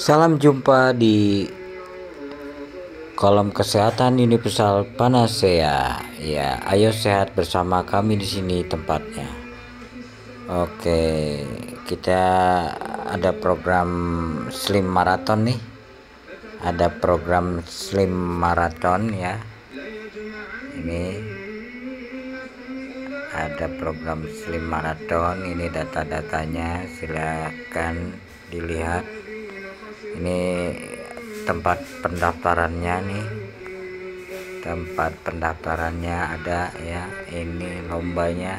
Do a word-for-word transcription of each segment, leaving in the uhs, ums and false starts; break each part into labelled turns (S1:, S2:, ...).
S1: Salam jumpa di kolom kesehatan Universal Panacea. Ya, ayo sehat bersama kami di sini tempatnya. Oke, kita ada program Slim Marathon nih. Ada program Slim Marathon ya. Ini ada program Slim Marathon, ini data-datanya silakan dilihat. Ini tempat pendaftarannya nih, tempat pendaftarannya ada ya. Ini lombanya,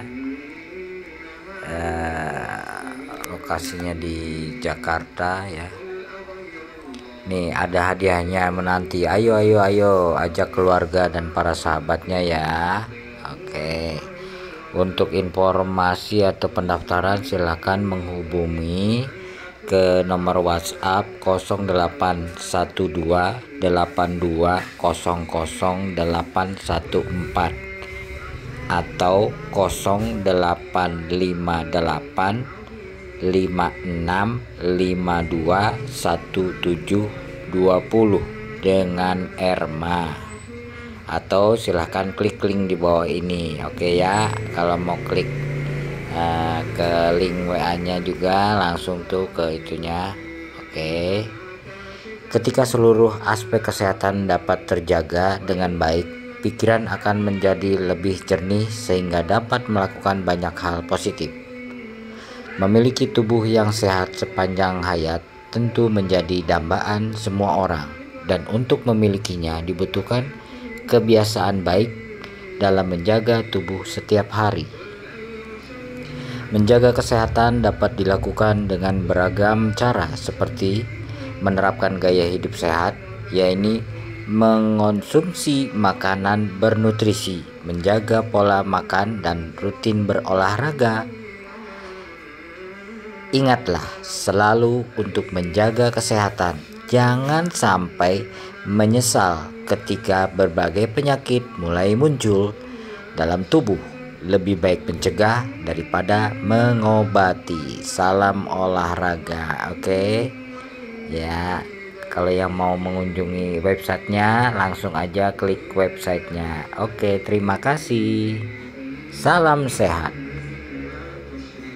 S1: eh, lokasinya di Jakarta ya. Nih ada hadiahnya menanti. Ayo ayo ayo ajak keluarga dan para sahabatnya ya. Oke, untuk informasi atau pendaftaran silakan menghubungi ke nomor WhatsApp nol delapan satu dua delapan dua nol nol delapan satu empat atau nol delapan lima delapan lima enam lima dua satu tujuh dua nol dengan Erma, atau silahkan klik link di bawah ini. Oke ya, kalau mau klik uh, ke link W A nya juga langsung tuh ke itunya. Oke, ketika seluruh aspek kesehatan dapat terjaga dengan baik, pikiran akan menjadi lebih jernih sehingga dapat melakukan banyak hal positif. Memiliki tubuh yang sehat sepanjang hayat tentu menjadi dambaan semua orang, dan untuk memilikinya dibutuhkan kebiasaan baik dalam menjaga tubuh setiap hari. Menjaga kesehatan dapat dilakukan dengan beragam cara, seperti menerapkan gaya hidup sehat, yaitu mengonsumsi makanan bernutrisi, menjaga pola makan, dan rutin berolahraga. Ingatlah selalu untuk menjaga kesehatan. Jangan sampai menyesal ketika berbagai penyakit mulai muncul dalam tubuh. Lebih baik mencegah daripada mengobati. Salam olahraga. Oke ya, kalau yang mau mengunjungi websitenya langsung aja klik websitenya. Oke, terima kasih. Salam sehat.